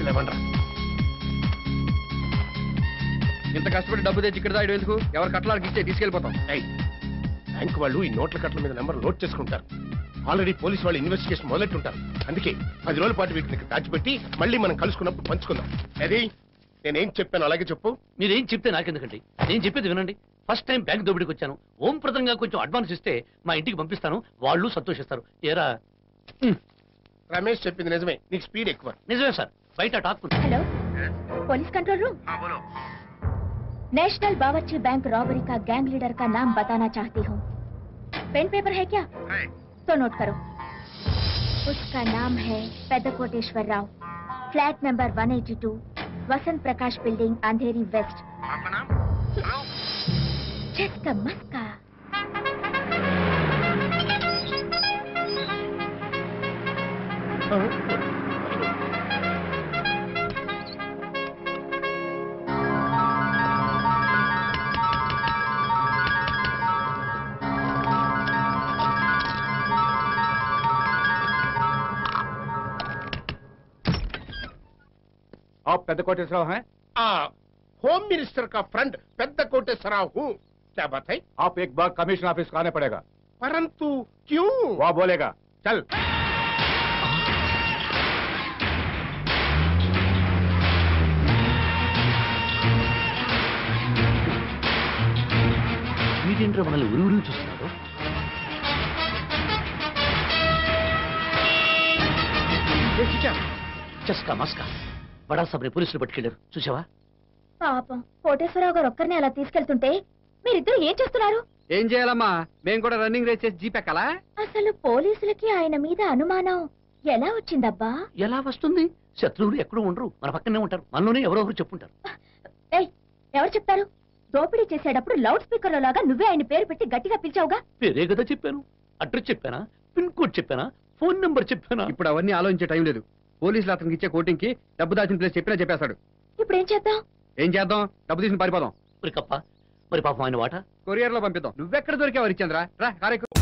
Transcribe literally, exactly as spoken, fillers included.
లేవండ్రా. ఇంత కష్టపడి డబ్బు తెచ్చి ఇక్కడ దాయడం ఎందుకు? ఎవరు కట్టలాడికి ఇచ్చే తీసుకెళ్ళిపోతాం. బ్యాంక్ వాళ్ళు ఈ నోట్ల కట్టల మీద నెంబర్ నోట్ చేసుకుంటారు. ఆల్రెడీ పోలీసు వాళ్ళు ఇన్వెస్టిగేషన్ మొదలెట్టుంటారు. అందుకే పది రోజుల పాటు వీటిని దాచిపెట్టి మళ్ళీ మనం కలుసుకున్నప్పుడు పంచుకుందాం. అది నేనేం చెప్పాను అలాగే చెప్పు. మీరేం చెప్తే నాకెందుకండి, నేను చెప్పేది వినండి. ఫస్ట్ టైం బ్యాంక్ దోపిడీకి వచ్చాను. ఓం ప్రదంగా కొంచెం అడ్వాన్స్ ఇస్తే మా ఇంటికి పంపిస్తాను, వాళ్ళు సంతోషిస్తారు. ఏరా? రమేష్ చెప్పింది నిజమే, నీకు స్పీడ్ ఎక్కువ. నిజమే సార్, బయట talk. Hello, police control room. हाँ बोलो। नेशनल बावर्ची बैंक रॉबरी का गैंग लीडर का नाम बताना चाहती हूँ। पेन पेपर है क्या? है। तो नोट करो। उसका नाम है Pedakoteshwar Rao, flat number one eighty two, Vasant Prakash building, Andheri west. आपका नाम? चस्का मस्का। आप पेद्द कोटेश्वरराव हैं? होम मिनिस्टर का फ्रेंड पेद्द कोटेश्वरराव हूँ. क्या बात है? आप एक बार कमीशन ऑफिस आने पड़ेगा. परंतु क्यों? वो बोलेगा. चल. వీడేంట్రా మనల్ని ఉరి ఉరి చూస్తున్నాడు? చస్కా మస్కా బడా సబ్ని పోలీసులు పట్టుకెళ్ళారు, చూసావా? పాపం కోటేశ్వరరావు గారు ఒక్కరిని అలా తీసుకెళ్తుంటే మీరిద్దరు ఏం చేస్తున్నారు? ఏం చేయాలమ్మా, మేము కూడా రన్నింగ్ రేస్ చేసి జీప్ ఎక్కాలా? అసలు పోలీసులకి ఆయన మీద అనుమానం ఎలా వచ్చిందబ్బా? ఎలా వస్తుంది? శత్రువులు ఎక్కడో ఉండరు, మన పక్కనే ఉంటారు. మనలోనే ఎవరో ఒకరు చెప్పుంటారు. ఏయ్, ఎవరు చెప్తారు? దోపిడీ చేసేటప్పుడు లౌడ్ స్పీకర్ లో లాగా నువ్వే ఆయన పేరు పెట్టి గట్టిగా పిలిచావుగా. పేరే కదా చెప్పాను. అడ్రస్ చెప్పానా? పిన్ కోడ్ చెప్పానా? ఫోన్ నంబర్ చెప్పానా? ఇప్పుడు అవన్నీ ఆలోచించే టైం లేదు. పోలీసులు అతనికి ఇచ్చే కోటింగ్ కి డబ్బు దాచిన ప్లేస్ చెప్పినా చెప్పేస్తాడు. ఇప్పుడు ఏం చేద్దాం? ఏం చేద్దాం? డబ్బు తీసుకుని పారిపోదాం. మరి కప్ప, మరి పాపం ఆయన వాట కొరియర్ లో పంపిద్దాం. నువ్వెక్కడ దొరికావు హరిశ్చంద్ర? రా కారెక్కు.